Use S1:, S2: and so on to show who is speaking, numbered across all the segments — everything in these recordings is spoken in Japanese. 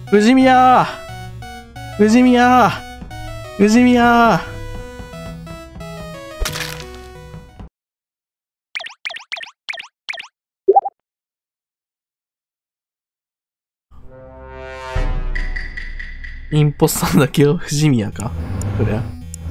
S1: 藤宮藤宮藤宮インポスターだけど藤宮かこれは。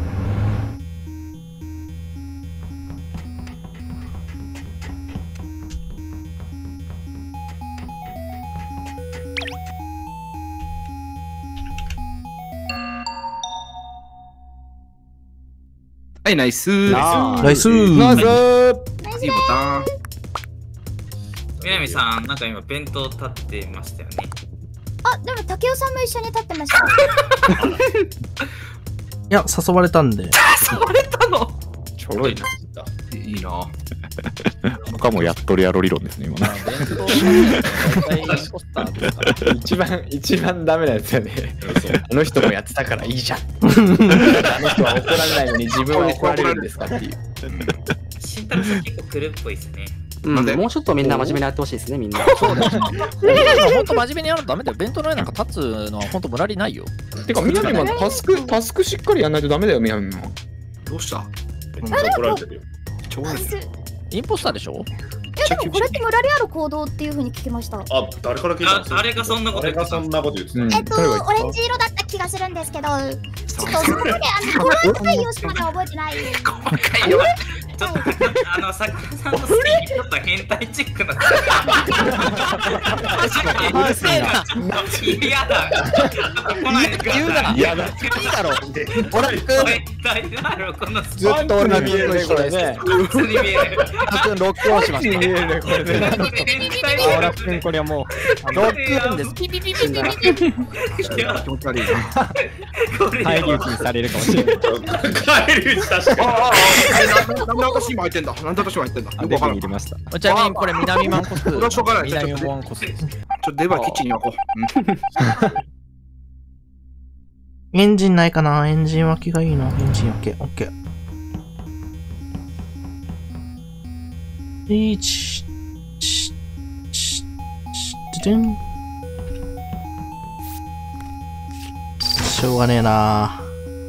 S2: はい、ナイス
S1: ナイス
S3: ナイス
S2: いいボタン。
S4: 南さん、なんか今弁当立ってましたよね。
S5: あ、でも竹雄さんも一緒に立ってました。
S1: いや、誘われたんで。
S4: 誘われたの？
S3: ちょろいな。
S2: いいな。
S6: 他もやっとるやろ理論ですね、今ね。
S3: 一番ダメなやつよね。あの人もやってたからいいじゃん。あの人は怒られないのに自分は怒られるんですかっていう。
S4: 慎太郎さん結構来るっぽいですね。
S7: もうちょっとみんな真面目にやってほしいですね、みんな。
S8: そうだよね。ほんと真面目にやらないとダメだよ。弁当の上なんか立つのはほんと無駄りないよ。
S3: てか、みなみもタスクしっかりやんないとダメだよ、みなみも。
S2: どうした？
S5: 怒られてるよ。
S8: インポスターでしょ？
S5: いやでもこれって無駄りある行動っていう風に聞きました。
S9: あ、誰から聞いたんですか？
S4: 誰がそんなこと言ってた？
S9: 誰がそんなこと言ってた？
S5: オレンジ色だった気がするんですけど、ちょっとそこで細かい様子までは覚えてない。
S4: 細かいよ。ちょっとさくらさんの好きにちょっと変態チックな。嫌だ。
S8: 言うな。
S3: 嫌だ。
S8: いいだろ。
S4: オラ君。だろこの
S3: ずっと俺が見えるね、これね。
S4: 普通に見える。
S8: 僕ロックオンしました。
S3: 見えるね、これね。
S8: オラ君これはもうロックオンです。ピピピピピピピ。
S2: 気持ち悪いな。
S8: 返り討ちにされるかもしれない。
S9: 帰る確かに。
S2: なんで私今入ってんだ。なんで私今入ってんだ。よくわからん。ちょっ
S8: ちなみにこれ南マンコス。
S2: それはしょうがない
S8: 南マンコス。
S2: と出ばキッチンに置こ
S1: エンジンないかな。エンジン脇きがいいな。エンジン脇。オッケー。1、しょうがねえな。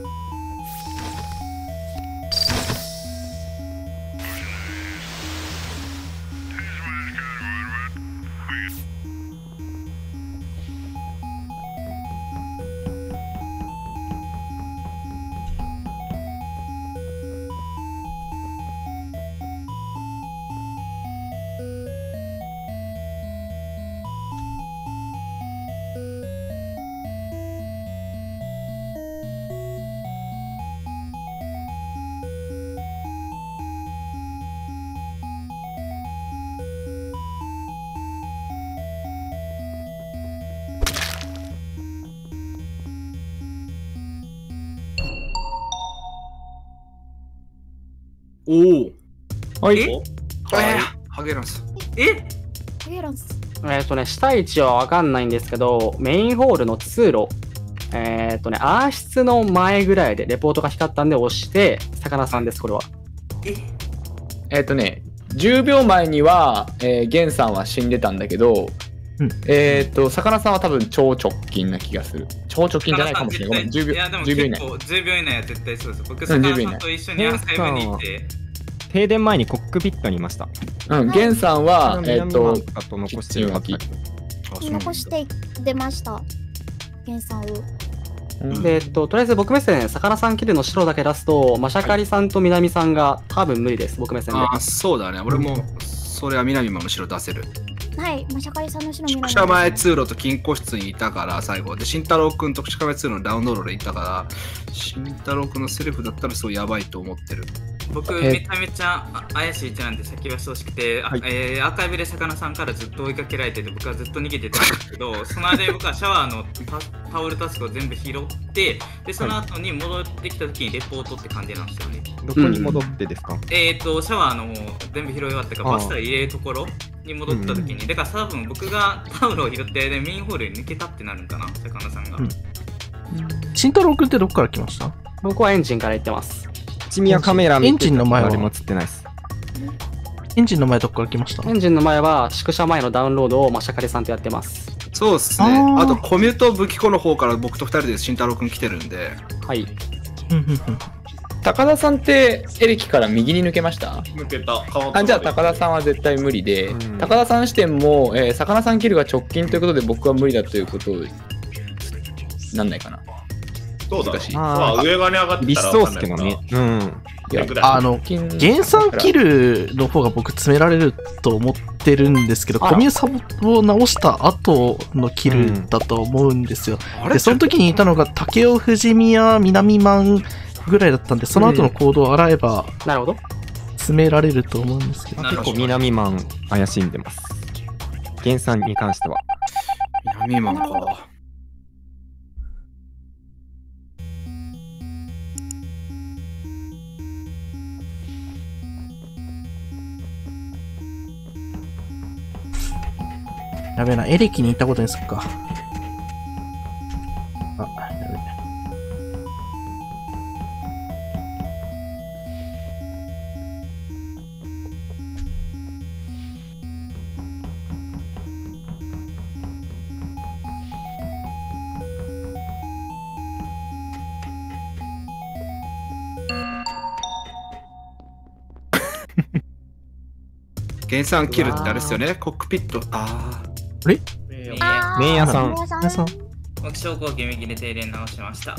S2: おお。
S3: はい。
S2: ハゲランス。
S7: 下位置はわかんないんですけど、メインホールの通路、アー室の前ぐらいでレポートが光ったんで押して、魚さんです、これは。
S3: 10秒前には、ゲンさんは死んでたんだけど、魚さんは多分超直近な気がする。超直近じゃないかもしれない。ごめん、10秒以内。
S4: 10秒以内は絶対そうです。僕、魚さんと一緒にアーカイブに行って。
S10: 停電前にコックピットにいました。
S3: ゲンさんは、
S10: 残してる
S5: 残して出ました。ゲンさんを。
S7: で、とりあえず僕目線、魚さんキルの白だけ出すと、マシャカリさんと南さんが多分無理です、僕目線で。
S2: あ、そうだね。俺も、それは南も後ろ出せる。
S5: はい、マシャカリさんの後ろ
S2: 宿舎前通路と金庫室にいたから最後で慎太郎くんと宿舎前通路のダウンロードでいたから慎太郎くんのセルフだったらそうやばいと思ってる。
S4: 僕めちゃめちゃ怪しい位置なんで先は正しくて、アーカイブで魚さんからずっと追いかけられてて僕はずっと逃げてたんですけどその間に僕はシャワーのタオルタスクを全部拾ってでその後に戻ってきた時にレポートって感じなんですよね。
S10: どこに戻ってですか？
S4: シャワーの全部拾い終わってからバスター入れるところに戻った時に、だから多分僕がタオルを拾ってでメインホールに抜けたってなるんかな、魚さんが。
S1: 慎太郎くんってどこから来ました？
S7: 僕はエンジンから行ってます。
S10: 一宮カメラ
S1: エンジンの前は
S10: 誰も映ってないです。
S1: エンジンの前どこから来ました？
S7: エンジンの前は宿舎前のダウンロードをマシャカリさんとやってます。
S2: そうっすね。あと、コミュート武器庫の方から僕と2人で慎太郎くん来てるんで。
S7: はい。
S3: 高田さんってエレキから右に抜けました？
S9: 抜けた。
S3: じゃあ高田さんは絶対無理で、高田さん視点も、魚さんキルが直近ということで僕は無理だということなんないかな。
S9: そうだし。まあ、上側に上がってたら
S10: そうっすけどね。うん。
S1: いや、原産キルの方が僕詰められると思ってるんですけど、コミュサボを直した後のキルだと思うんですよ。で、その時にいたのが竹尾富士宮南満ぐらいだったんで、その後の行動を洗えば、
S7: なるほど。
S1: 詰められると思うんですけど。
S10: 結構南満怪しんでます。原産に関しては。
S2: 南満か。
S1: やべえな、エレキに行ったことにすっか。あ、やべえ。
S2: 原産キルってあれですよね、コックピット。ああ。
S1: あれ？
S10: 麺屋さん。
S4: 僕、証拠をギミギリで入れ直しました。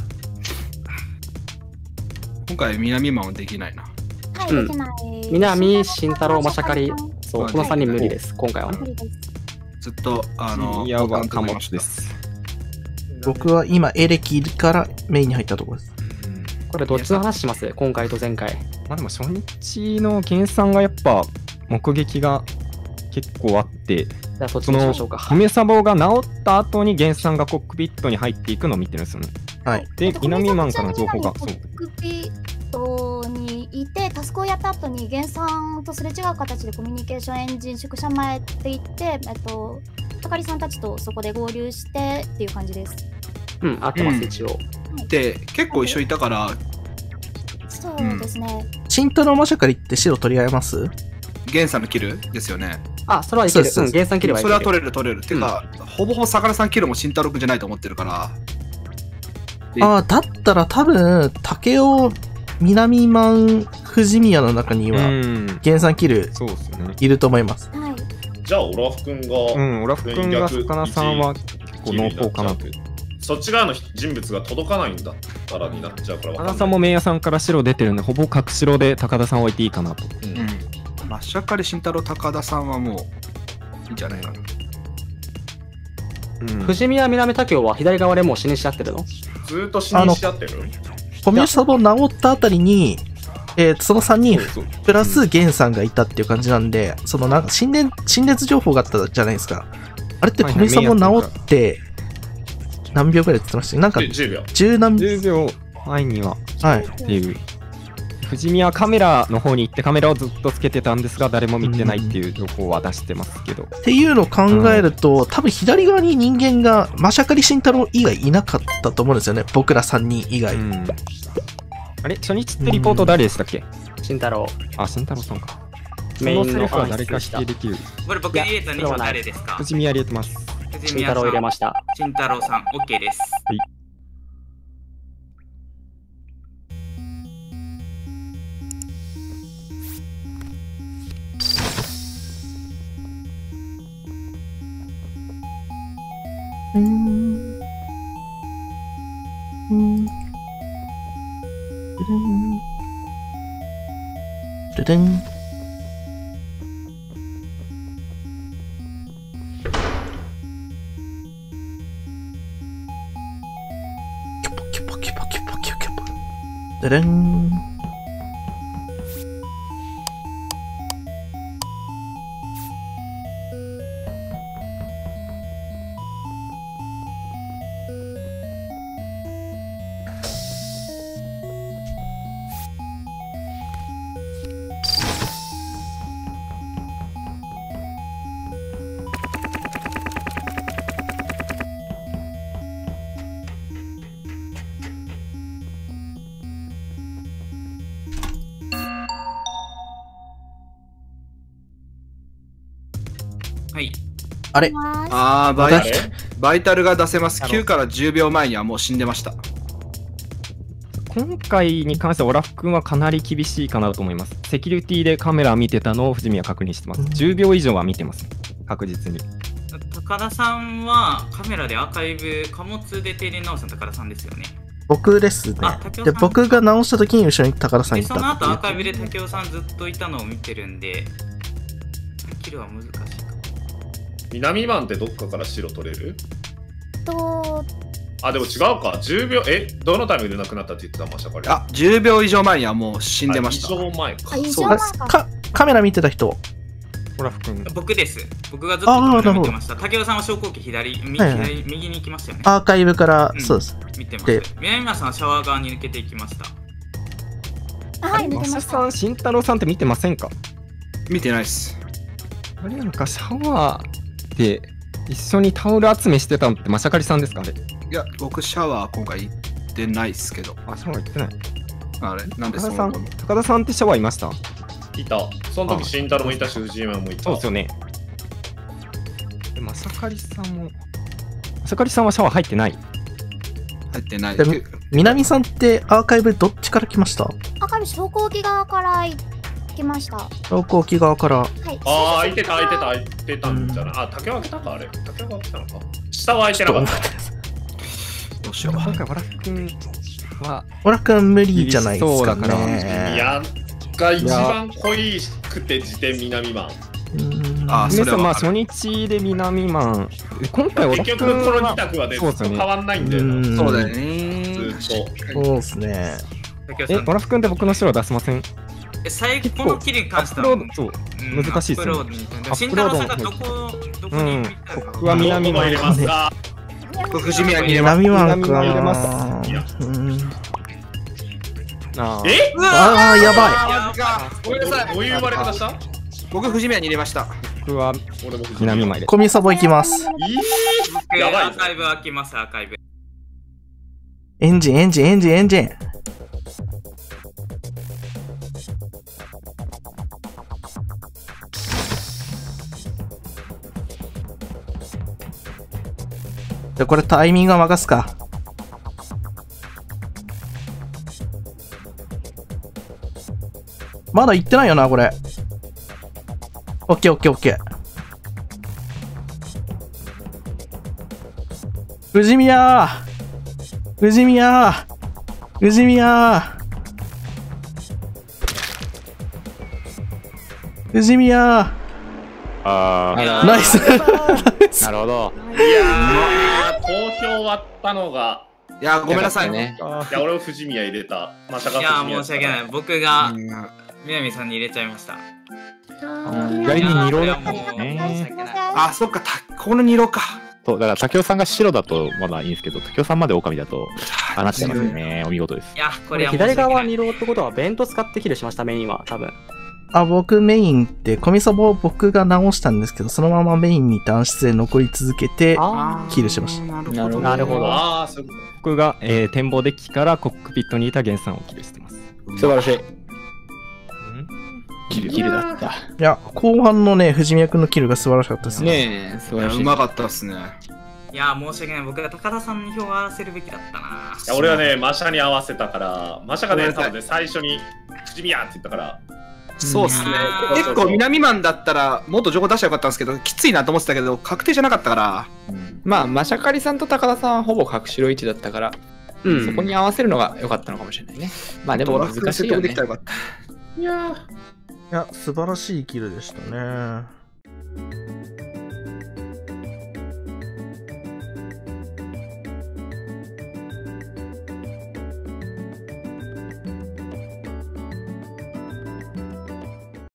S2: 今回、南満はできないな。
S5: はい、できない。
S7: 南、慎太郎、まさかり。そう、この3人無理です、今回は。
S2: ずっと、
S10: いや、貨物です。
S1: 僕は今、エレキからメインに入ったところです。
S7: これ、どっちの話します？今回と前回。
S10: まあでも、初日の原産がやっぱ、目撃が結構あって、
S7: その
S10: コミュサボが治った後に原産がコックピットに入っていくのを見てるんですよね。
S1: はい。
S10: で、南満からの情報が。
S5: コックピットにいて、タスクをやった後に原産とすれ違う形でコミュニケーションエンジン宿舎前って言って、高木さんたちとそこで合流してっていう感じです。
S7: うん、合ってます、一応。
S2: で、結構一緒いたから。
S5: そうですね。
S1: 慎太郎マシャカリって白取り合えます？
S2: 原産のキルですよね。
S7: あ、それはいける。原産キルはいける。
S2: それは取れる取れる。てか、ほぼほぼ魚さんキルも慎太郎くんじゃないと思ってるから。
S1: ああ、だったら多分、竹尾南満富士宮の中には、原産キルいると思います。
S9: じゃあ、オラフくんが。
S10: オラフくんが魚さんは結構濃厚かなと。
S9: そっち側の人物が届かないんだったらになっちゃうから。
S10: 高田さんも麺屋さんから白出てるんで、ほぼ角白で高田さんを置いていいかなと。
S2: マッシャカリ慎太郎高田さんはもういいんじゃないかな。
S7: 富士宮南竹雄は左側でもう死にしちゃってるの？
S9: ずーっと死にしちゃってる。
S1: コミュサボ治ったあたりに、その3人プラスゲンさんがいたっていう感じなんで、そのなんか心熱情報があったじゃないですか。あれってコミュサボ治って何秒ぐらいって言ってました？なんか
S9: 10秒。
S10: 10秒前には。
S1: はい。
S10: っていう。富士宮カメラの方に行ってカメラをずっとつけてたんですが、誰も見てないっていう情報は出してますけど。
S1: っていうのを考えると、多分左側に人間がマシャカリ慎太郎以外いなかったと思うんですよね。僕ら3人以外。
S10: あれ初日ってリポート誰でしたっけ？
S7: 慎太郎。
S10: あ、慎太郎さんか。
S7: メインの
S10: そのセリフは誰か否定できる。
S4: これ僕入れた2は誰ですか？
S10: 富士宮入れてます。
S7: 慎太郎入れました。
S4: 慎太郎さん、OK です。
S10: はい。
S1: あれ
S2: バイバイタルが出せます。9から10秒前にはもう死んでました。
S10: 今回に関してはオラフ君はかなり厳しいかなと思います。セキュリティでカメラ見てたのを藤宮確認してます。10秒以上は見てます。確実に。
S4: 高田さんはカメラでアーカイブ、貨物で停電直すの高田さんですよね。
S1: 僕ですね。で、僕が直した時に後ろに高田さんいた。
S4: その後アーカイブで竹雄さんずっといたのを見てるんで、キルは難しいか。
S9: 南マンってどっかから白取れる？
S5: あ、
S9: でも違うか。10秒、どのタイミングでなくなったって言ってたマシャカリ。
S2: あ、10秒以上前にはもう死んでました。
S9: 以上前か。
S1: そうです。カメラ見てた人。
S10: オラフ君。
S4: 僕です。僕がずっとカメラ見てました。竹雄さんは昇降機右に行きましたよね。
S1: アーカイブから、そうです。
S4: 見てました。南村さんはシャワー側に抜けていきました。
S5: はい、抜けました。
S10: マシャさん、慎太郎さんって見てませんか？
S2: 見てないっす。
S10: あれなんかシャワーで一緒にタオル集めしてたのってマシャカリさんですか？あれ。い
S2: や、僕シャワー今回行ってないっすけど。
S10: あ、シャワー行ってない。
S2: あれ、なんで
S10: 高田さんってシャワーいました？
S9: いた。その時慎太郎もいたし、藤山もいた。
S10: そうですよね。マシャカリさんも。マシャカリさんはシャワー入ってない？
S2: 入ってない。
S1: 南さんってアーカイブどっちから来ました？
S5: アーカイブ昇降機側から行きました。
S1: 昇降機側から。はい。
S9: 開いてたんじゃない？あ、竹は開けたかあれ。竹は開けたのか。下は開いてなかった。
S10: どうしよう。今回オラフ君は。
S1: オラフ君無理じゃないですか
S9: ね。いや、が一番濃いくて時点南マン。
S10: 皆さん、まあ初日で南マン。今回
S9: 結局この2択はね、変わんないんだよな。
S2: そうだよね。
S9: ずっと。
S1: そうですね。
S10: オラフ君って僕の白出せません？
S4: 最後のキルに関しては
S10: 難しいですね。
S4: 慎太郎さんがどこに行ったか。
S10: 僕は南マン入れますか。
S2: 藤宮に入れます。
S1: 南マンか。
S10: 入れます。
S1: ああ、やば
S2: い。ごめんなさい。
S9: どういう生まれ方した？
S2: 僕、藤宮に入れました。
S10: 僕は南マンで。
S1: コミサボ行きます。
S4: やばい。アーカイブ開きます、アーカイブ。
S1: エンジン。じゃ、これタイミングは任すか。まだ行ってないよな、これ。オッケー。藤宮ナイス
S6: なるほど。
S9: いやー、投票終わったのが。
S2: いや、ごめんなさい
S9: ね。いや、俺も藤宮入れた。
S4: いや、申し訳ない。僕が南さんに入れちゃいました。
S6: 意外に2色だったんですね。
S2: あ、そっか、この2色か。
S6: そう、だから竹雄さんが白だとまだいいんですけど、竹雄さんまで狼だと、あなっちゃいますね。お見事です。
S4: いや、これ
S7: 左側2色ってことは、ベント使ってキルしました、メインは、多分。
S1: 僕メインってコミサボを僕が直したんですけど、そのままメインに断室で残り続けてキルしました。
S7: なるほど。
S10: 僕が、展望デッキからコックピットにいた源さんをキルしてます。
S7: 素晴らしい。
S6: キルだった。
S1: いや、後半のね、藤宮君のキルが素晴らしかったです
S2: ね。素晴らしい。うまかったですね。
S4: いや、申し訳ない。僕が高田さんに票を合わせるべきだったな。
S9: いや、俺はね、マシャに合わせたから、マシャがね、多分ね、最初に藤宮って言ったから。
S2: そうっすね。結構南マンだったらもっと情報出したらよかったんですけど、きついなと思ってたけど確定じゃなかったから、
S3: まあマシャカリさんと高田さんはほぼ角白位置だったから、そこに合わせるのが良かったのかもしれないね。まあでも難しいよね。
S2: いや
S1: 素晴らしいキルでしたね。